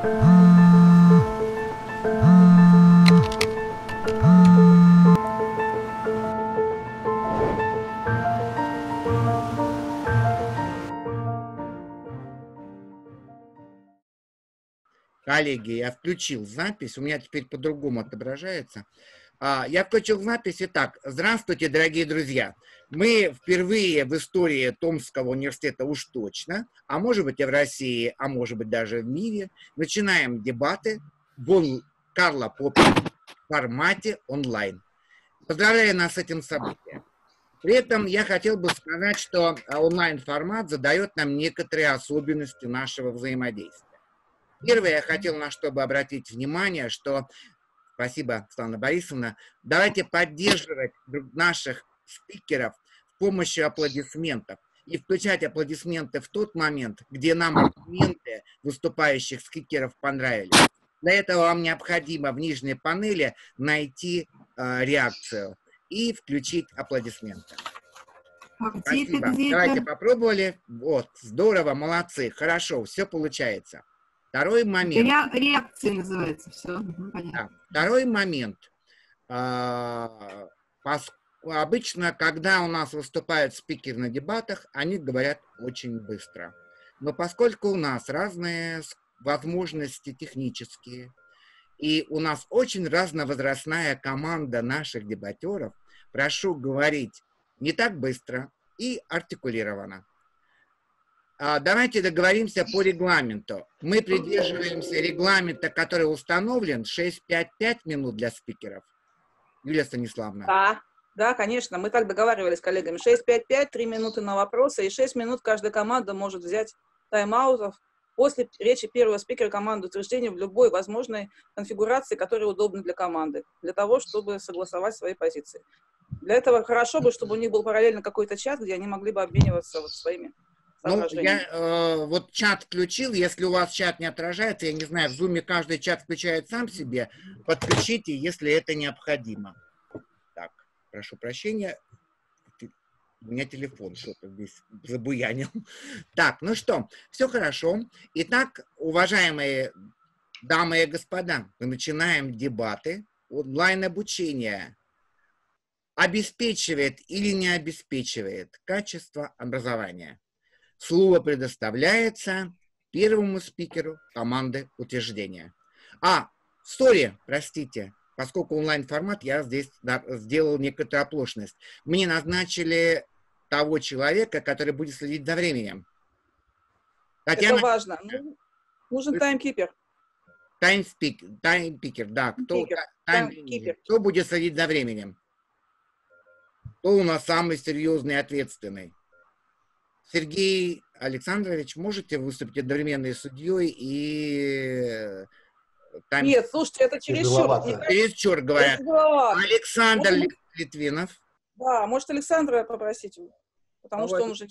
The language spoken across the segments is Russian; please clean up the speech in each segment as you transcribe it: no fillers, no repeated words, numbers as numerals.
Коллеги, я включил запись, у меня теперь по-другому отображается. Я включил запись. Итак, здравствуйте, дорогие друзья. Мы впервые в истории Томского университета уж точно, а может быть и в России, а может быть даже в мире, начинаем дебаты в Карла Поппера в формате онлайн. Поздравляю нас с этим событием. При этом я хотел бы сказать, что онлайн-формат задает нам некоторые особенности нашего взаимодействия. Первое, я хотел на что бы обратить внимание, что, спасибо, Светлана Борисовна, давайте поддерживать наших спикеров с помощью аплодисментов и включать аплодисменты в тот момент, где нам аргументы выступающих спикеров понравились. Для этого вам необходимо в нижней панели найти реакцию и включить аплодисменты. Спасибо. Давайте попробовали. Вот, здорово, молодцы, хорошо, все получается. Второй момент. Реакция называется, все. Да. Второй момент. Обычно, когда у нас выступают спикеры на дебатах, они говорят очень быстро. Но поскольку у нас разные возможности технические, и у нас очень разновозрастная команда наших дебатеров, прошу говорить не так быстро и артикулированно. Давайте договоримся по регламенту. Мы придерживаемся регламента, который установлен, 6-5-5 минут для спикеров. Юлия Станиславовна. Да, конечно. Мы так договаривались с коллегами. 6-5-5, 3 минуты на вопросы, и 6 минут каждая команда может взять тайм-аутов после речи первого спикера команды утверждения в любой возможной конфигурации, которая удобна для команды, для того, чтобы согласовать свои позиции. Для этого хорошо бы, чтобы у них был параллельно какой-то чат, где они могли бы обмениваться своими. Ну, я вот чат включил, если у вас чат не отражается, я не знаю, в Zoom каждый чат включает сам себе, подключите, если это необходимо. Так, прошу прощения, у меня телефон что-то здесь забуянил. Так, ну что, все хорошо. Итак, уважаемые дамы и господа, мы начинаем дебаты. Онлайн-обучение обеспечивает или не обеспечивает качество образования? Слово предоставляется первому спикеру команды утверждения. Простите, поскольку онлайн-формат, я здесь сделал некоторую оплошность. Мне назначили того человека, который будет следить за временем. Татьяна, это важно. Нужен таймкипер. Таймпикер, да. Кто будет следить за временем? Кто у нас самый серьезный и ответственный? Сергей Александрович, можете выступить одновременно и судьей, и... Нет, слушайте, это чересчур. Чересчур, говорят. Александр Литвинов. Да, может Александра попросить, потому что он уже...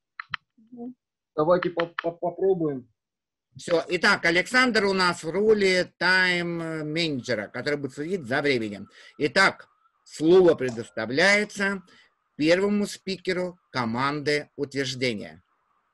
Давайте попробуем. Все, итак, Александр у нас в роли тайм-менеджера, который будет следить за временем. Итак, слово предоставляется первому спикеру команды утверждения.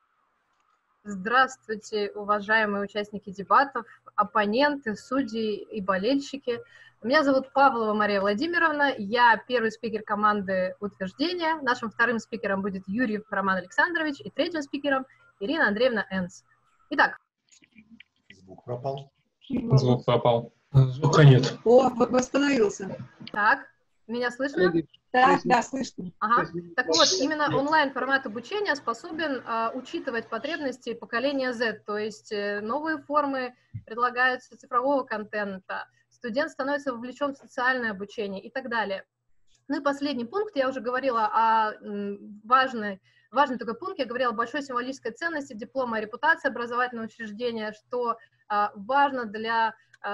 Здравствуйте, уважаемые участники дебатов, оппоненты, судьи и болельщики. Меня зовут Павлова Мария Владимировна, я первый спикер команды утверждения. Нашим вторым спикером будет Юрьев Роман Александрович и третьим спикером Ирина Андреевна Энс. Итак. Звук пропал. Звук пропал. Звука нет. Восстановился. Так, меня слышно? Да, слышно. Ага. Так вот, именно онлайн-формат обучения способен учитывать потребности поколения Z, то есть новые формы предлагаются цифрового контента, студент становится вовлечен в социальное обучение и так далее. Ну и последний пункт, я уже говорила о важный такой пункт, я говорила о большой символической ценности диплома о репутации образовательного учреждения, что важно для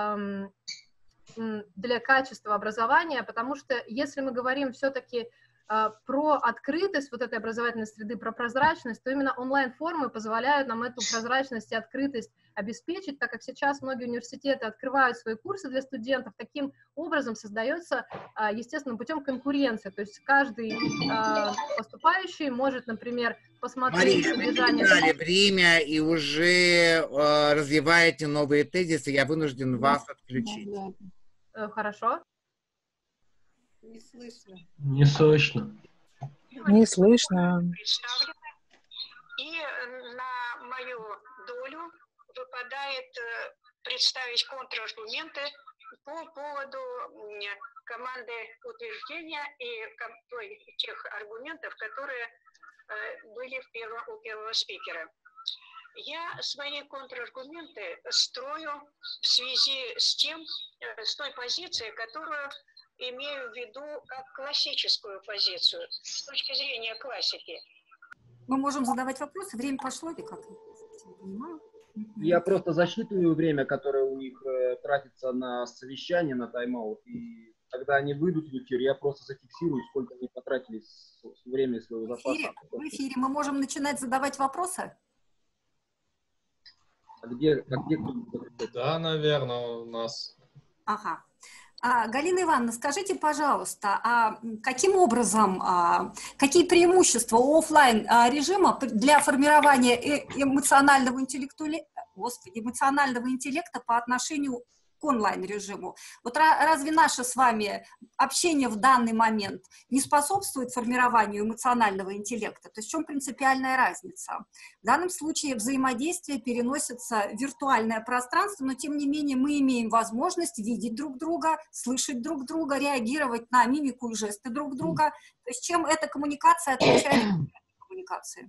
качества образования, потому что если мы говорим все-таки про открытость вот этой образовательной среды, про прозрачность, то именно онлайн-формы позволяют нам эту прозрачность и открытость обеспечить, так как сейчас многие университеты открывают свои курсы для студентов. Таким образом создается естественным путем конкуренция. То есть каждый поступающий может, например, посмотреть Мария, вы содержание... перебрали время и уже развиваете новые тезисы. Я вынужден вас отключить. Хорошо. Не слышно. Не слышно. Не слышно. И на мою долю выпадает представить контраргументы по поводу команды утверждения и тех аргументов, которые были у первого спикера. Я свои контраргументы строю в связи с той позицией, которую имею в виду как классическую позицию, с точки зрения классики. Мы можем задавать вопросы, время пошло или как? Я просто засчитываю время, которое у них тратится на совещание, на тайм-аут, и когда они выйдут в эфир, я просто зафиксирую, сколько они потратили времени своего запаса. В эфире мы можем начинать задавать вопросы? А где Да, наверное, у нас. Ага. Галина Ивановна, скажите, пожалуйста, каким образом, какие преимущества у офлайн режима для формирования эмоционального интеллекта по отношению к онлайн-режиму? Вот разве наше с вами общение в данный момент не способствует формированию эмоционального интеллекта? То есть в чем принципиальная разница? В данном случае взаимодействие переносится в виртуальное пространство, но тем не менее мы имеем возможность видеть друг друга, слышать друг друга, реагировать на мимику и жесты друг друга. То есть чем эта коммуникация отличается от коммуникации?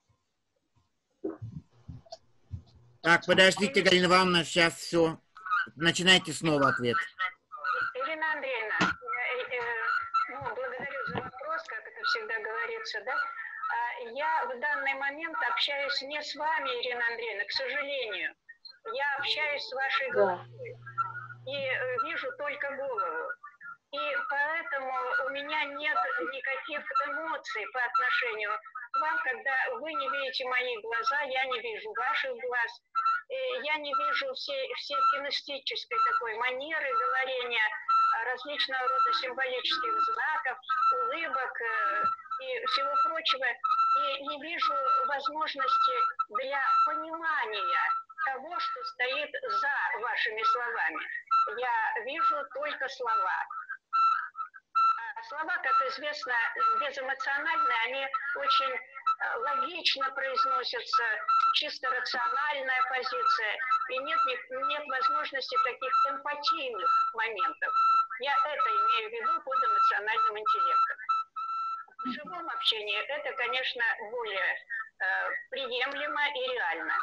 Так, подождите, Галина Ивановна, сейчас все. Начинайте снова ответ. Ирина Андреевна, благодарю за вопрос, как это всегда говорится, да? Я в данный момент общаюсь не с вами, Ирина Андреевна, к сожалению. Я общаюсь с вашей головой и вижу только голову. И поэтому у меня нет никаких эмоций по отношению к вам, когда вы не видите мои глаза, я не вижу ваших глаз. Я не вижу всей кинестической такой манеры говорения, различного рода символических знаков, улыбок и всего прочего. И не вижу возможности для понимания того, что стоит за вашими словами. Я вижу только слова. А слова, как известно, безэмоциональные, они очень логично произносятся, чисто рациональная позиция, и нет возможности таких эмпатийных моментов. Я это имею в виду под эмоциональным интеллектом. В живом общении это, конечно, более приемлемо и реально.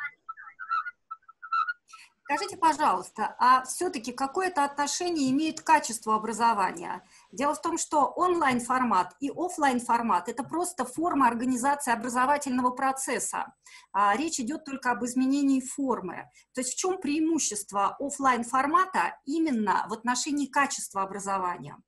Скажите, пожалуйста, а все-таки какое-то отношение имеет к качеству образования? Дело в том, что онлайн-формат и офлайн-формат – это просто форма организации образовательного процесса. Речь идет только об изменении формы. То есть в чем преимущество офлайн-формата именно в отношении качества образования?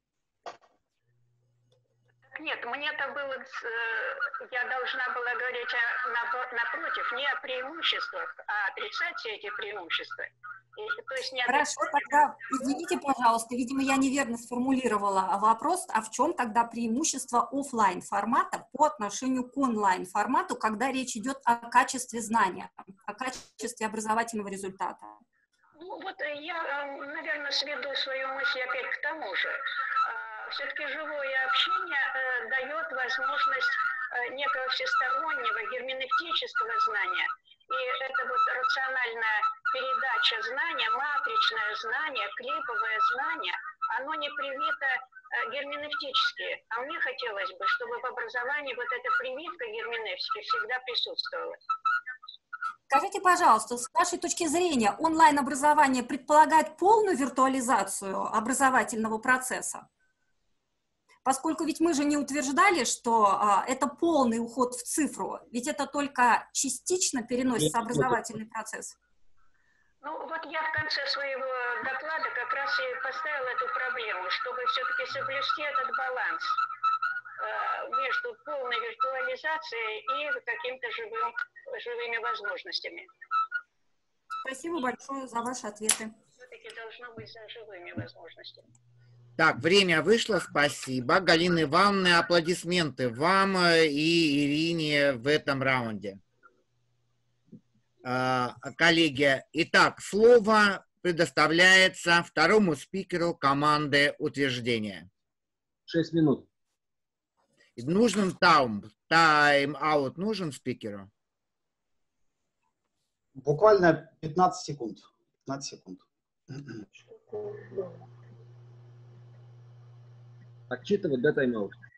Нет, мне-то было, я должна была говорить напротив, не о преимуществах, а отрицать все эти преимущества. То есть не Хорошо, тогда извините, пожалуйста, видимо, я неверно сформулировала вопрос, а в чем тогда преимущество офлайн формата по отношению к онлайн формату, когда речь идет о качестве знания, о качестве образовательного результата? Ну, вот я, наверное, сведу свою мысль опять к тому же. Все-таки живое общение дает возможность некого всестороннего герменевтического знания. И это вот рациональная передача знания, матричное знание, клиповое знание, оно не привито герменевтически. А мне хотелось бы, чтобы в образовании вот эта прививка герменевтики всегда присутствовала. Скажите, пожалуйста, с вашей точки зрения, онлайн-образование предполагает полную виртуализацию образовательного процесса? Поскольку ведь мы же не утверждали, что это полный уход в цифру, ведь это только частично переносится образовательный процесс. Ну, вот я в конце своего доклада как раз и поставила эту проблему, чтобы все-таки соблюсти этот баланс между полной виртуализацией и какими-то живыми возможностями. Спасибо большое за ваши ответы. Все-таки должно быть за живыми возможностями. Так, время вышло, спасибо. Галина Ивановна, аплодисменты вам и Ирине в этом раунде. Коллеги, итак, слово предоставляется второму спикеру команды утверждения. 6 минут. Нужен тайм-аут нужен спикеру? Буквально 15 секунд. 15 секунд. Отчитывать до тайм-аута.